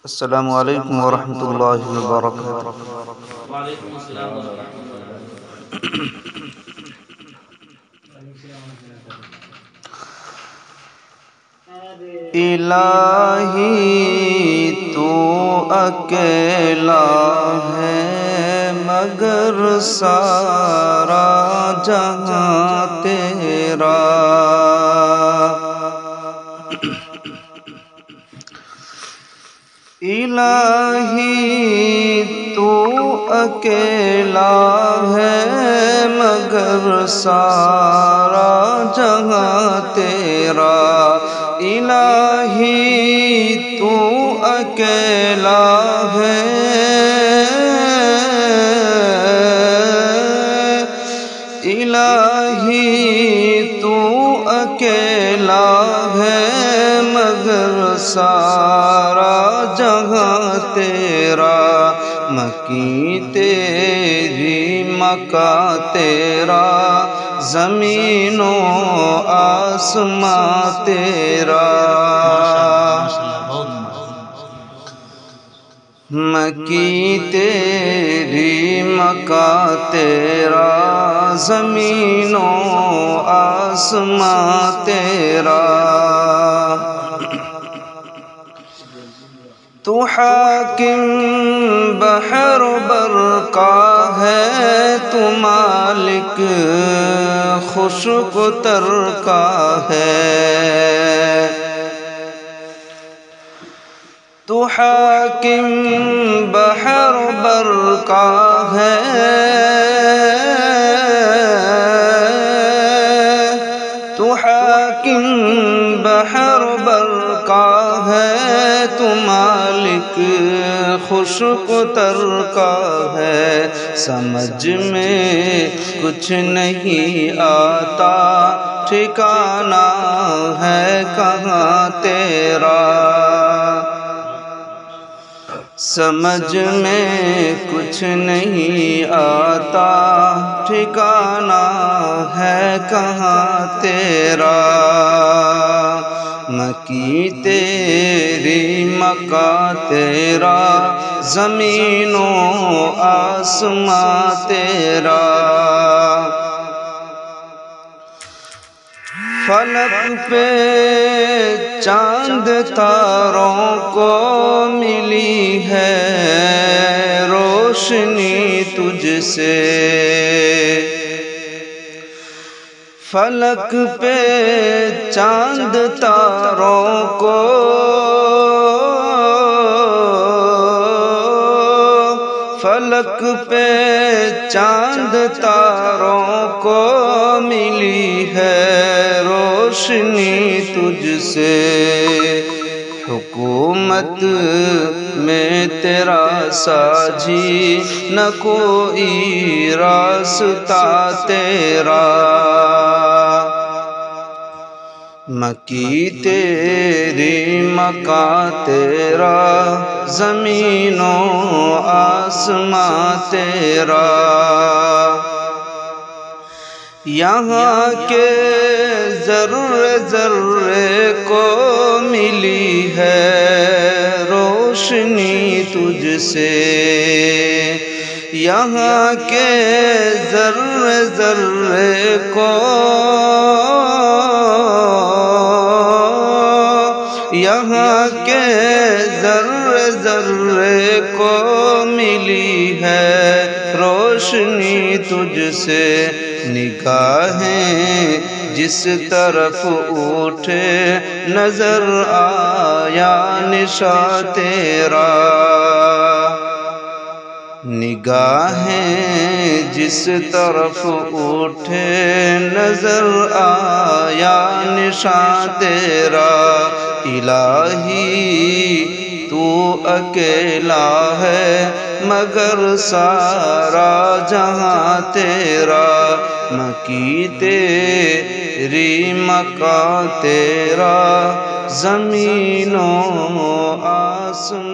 السلام علیکم ورحمۃ اللہ وبرکاتہ۔ وعلیکم السلام ورحمۃ اللہ۔ الہی تو اکیلا ہے مگر سارا جہاں تیرا، الہی تو اکیلا ہے مگر سارا جہاں تیرا، الہی تو اکیلا ہے، الہی تو اکیلا ہے مگر سارا جہاں تیرا، مکی تیری مکہ تیرا، زمین و آسماں تیرا، مکی تیری مکہ تیرا، زمین و آسماں تیرا، تو حاکم بحر بر کا ہے، تو مالک خشک تر کا ہے، تو حاکم بحر بر کا ہے، تو حاکم بحر بر کا ہے، تو مالک خشک تر کا ہے، سمجھ میں کچھ نہیں آتا ٹھکانہ ہے کہاں تیرا، سمجھ میں کچھ نہیں آتا ٹھکانہ ہے کہاں تیرا، مکی تیری مکہ تیرا، زمین و آسماں تیرا، فلک پہ چاند تاروں کو ملی ہے روشنی تجھ سے، فلک پہ چاند تاروں کو، فلک پہ چاند تاروں کو ملی ہے روشنی تجھ سے، حکومت میں تیرا ساجی نہ کوئی راستہ تیرا، مکی تیری مکہ تیرا، زمین و آسماں تیرا، یہاں کے ذرے ذرے کو ملی ہے روشنی تجھ سے، یہاں کے ذرے ذرے کو، یہاں کے ذرے ذرے کو ملی ہے روشنی تجھ سے، نگاہیں جس طرف اٹھے نظر آیا نشاں تیرا، نگاہیں جس طرف اٹھے نظر آیا نشاں تیرا، الہی تو اکیلا ہے مگر سارا جہاں تیرا، مکی تیری مکہ تیرا، زمین و آسمان